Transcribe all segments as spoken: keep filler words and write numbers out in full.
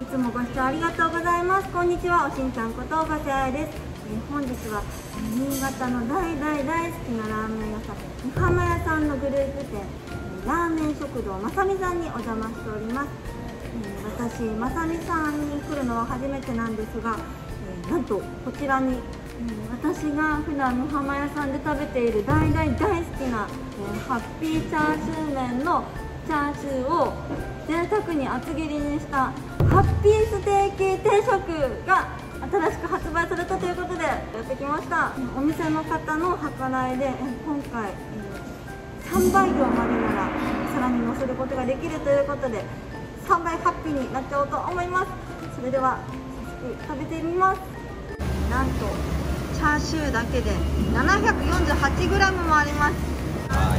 つもご視聴ありがとうございます。こんにちは、おしんちゃんこと小瀬彩です。えー、本日は新潟の大大大好きなラーメン屋さん、美浜屋さんのグループ店、ラーメン食堂まさみさんにお邪魔しております。えー、私、まさみさんに来るのは初めてなんですが、えー、なんとこちらに、えー、私が普段美浜屋さんで食べている大大大好きな、えー、ハッピーチャーシュー麺のチャーシューを贅沢に厚切りにしたハッピーステーキ定食が新しく発売されたということでやってきました。お店の方の計らいで今回さんばい量までならさらに乗せることができるということでさんばいハッピーになっちゃおうと思います。それでは早速食べてみます。なんとチャーシューだけで ななひゃくよんじゅうはちグラム もあります。はい、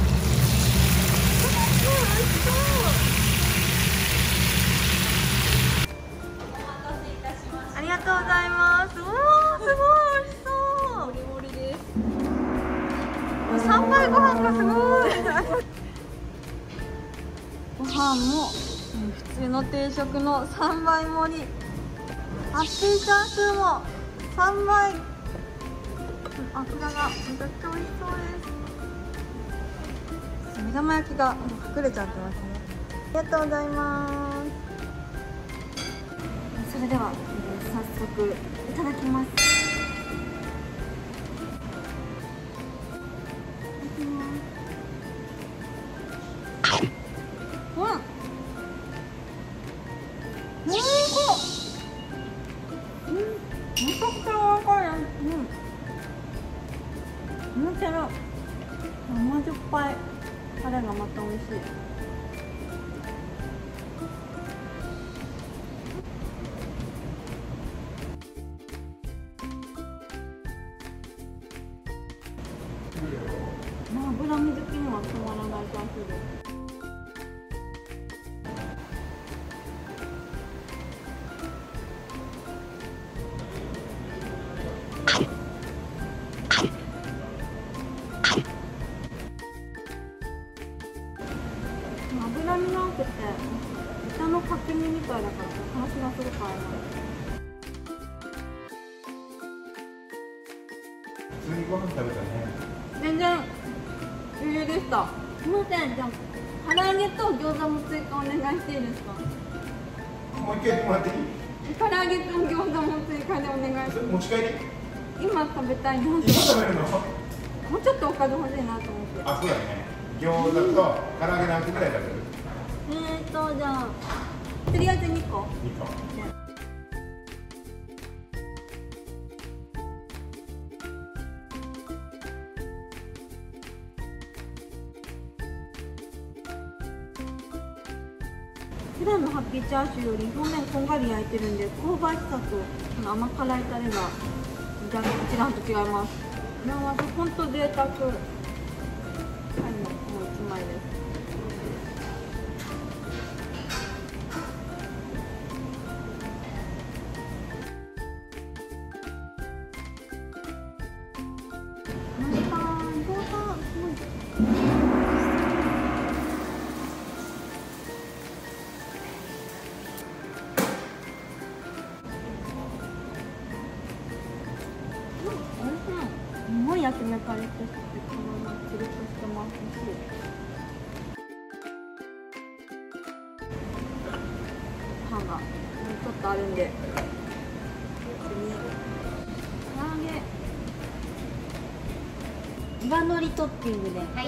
ありがとうございます。おー、すごい美味しそう。もりもりです。さんばいご飯がすごい。ご飯も普通の定食のさんばい盛り。ハッピーチャーシューもさんばい。油がめちゃくちゃ美味しそうです。目玉焼きが隠れちゃってますね。ありがとうございます。それでは、えー、早速いただきます。うん、おいしい。うん、めちゃくちゃ柔らかい。うん、むける甘じょっぱいタレがまた美味しい。脂身好きにはたまらないチャーシューです。脂身が多くて豚の角煮みたいだから話がするからな。 普通にご飯食べたね。 全然余裕でした。すみません、じゃあ唐揚げと餃子も追加お願いしていいですか。 もう一回やってもらっていい？ 唐揚げと餃子も追加でお願いします。 持ち帰り？ 今食べたいな。今食べるの？ もうちょっとおかず欲しいなと思って。 あ、そうだね。餃子と唐揚げ何個ぐらい食べる？ えーと、じゃあとりあえずにこ。 にこ。 普段のハッピーチャーシューより表面こんがり焼いてるんで香ばしさとこの甘辛いタレが若干一段と違います。これは本当贅沢。はい、もういちまいです。すごい焼き目カリッとしてて、このままつるっとしてますし、パンがもうちょっとあるんで、次唐揚げ岩のりトッピングで、はい、はい、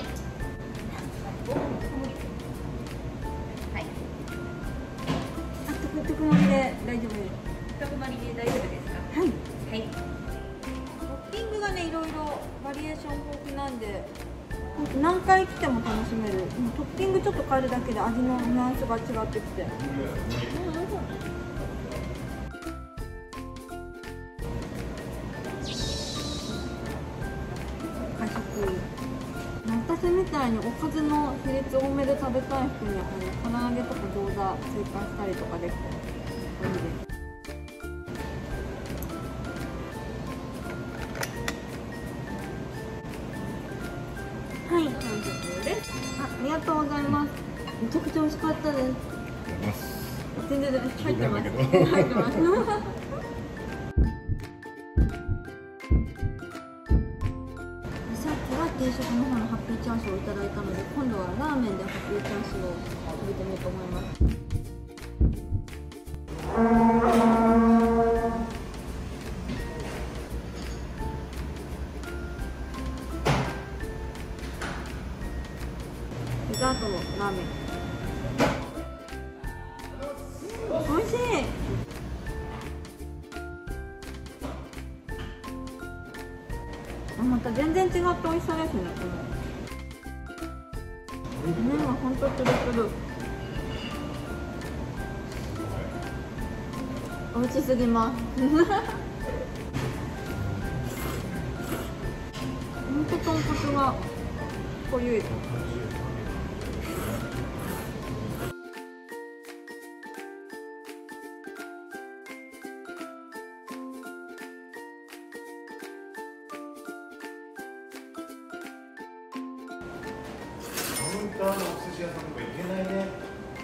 あ、特特盛りで大丈夫です。特盛りで大丈夫ですか。はい、はい。トッピングがね、いろいろバリエーション豊富なんで何回来ても楽しめる。トッピングちょっと変えるだけで味のニュアンスが違ってきて、うん、和食。私みたいにおかずの比率多めで食べたい人にはこの唐揚げとか餃子追加したりとかできていいです。はい、完食です。あ、ありがとうございます。めちゃくちゃ美味しかったです。 いただきます。 全然全然入ってます。 入ってます入ってます。さっきは定食の方のハッピーチャンスをいただいたので、今度はラーメンでハッピーチャンスを食べてみようと思います。デザートのラーメン。美味しい。また全然違った美味しさですね。麺は本当トゥルトゥル。美味しすぎます。本当豚骨が濃ゆい。 カウンターのお寿司屋さんとか行けないね。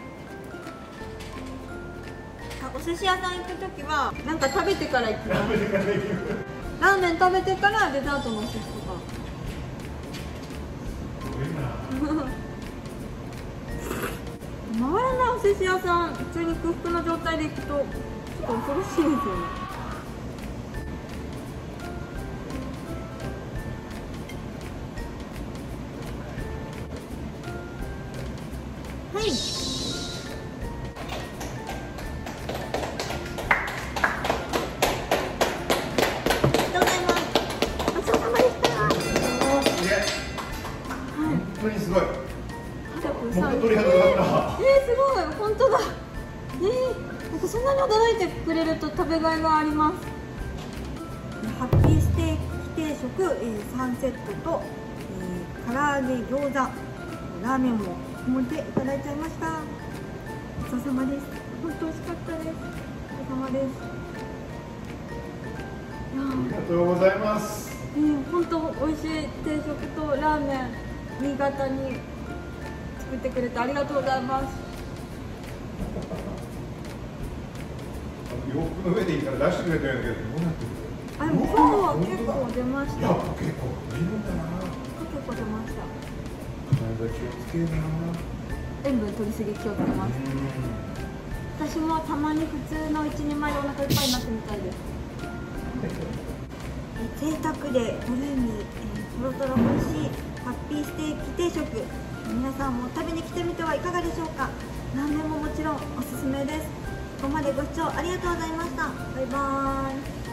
お寿司屋さん行くときはなんか食べてから行きます。 食べてから行く。 ラーメン食べてからデザートのお寿司とか。 すごいな。 回らないお寿司屋さん、普通に空腹の状態で行くとちょっと恐ろしいですよね。はい。 本当にすごい。 本当鳥肌が立った。 えー、すごい、本当だ。えー、なんかそんなに驚いてくれると食べがいがあります。ハッピーステーキ定食、えー、さんセットと、えー、唐揚げ、餃子、ラーメンも持っていただいちゃいました。ごちそうさまです。本当美味しかったです。ごちそうさまです。いやありがとうございます。 えー、本当美味しい定食とラーメン、新潟に作ってくれてありがとうございます。 洋服の上でいいから出してくれたんだけど、どうなってる？ あ、でも今日は結構出ました。 やっぱ結構出るんだな。 結構出ました。 体気をつけるな。 塩分取りすぎ気をつけます。私もたまに普通の一人前でお腹いっぱいになってみたいです。贅沢でボリューミー、えー、とろとろ美味しいハッピーステーキ定食、皆さんも食べに来てみてはいかがでしょうか。ラーメンももちろんおすすめです。ここまでご視聴ありがとうございました。バイバーイ。